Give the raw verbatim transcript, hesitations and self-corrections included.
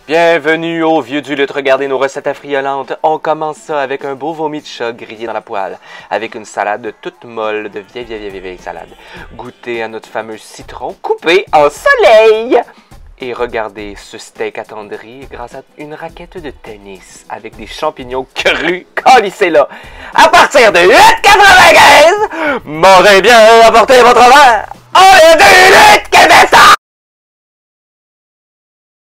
Bienvenue au Vieux du Lutte, regardez nos recettes affriolantes. On commence ça avec un beau vomi de chat grillé dans la poêle, avec une salade toute molle de vieille, vieille, vieille, vieille salade. Goûtez à notre fameux citron coupé en soleil. Et regardez ce steak attendri grâce à une raquette de tennis avec des champignons crus calissés là. À partir de huit quatre-vingt-quinze, m'aurez bien apporté votre verre. On est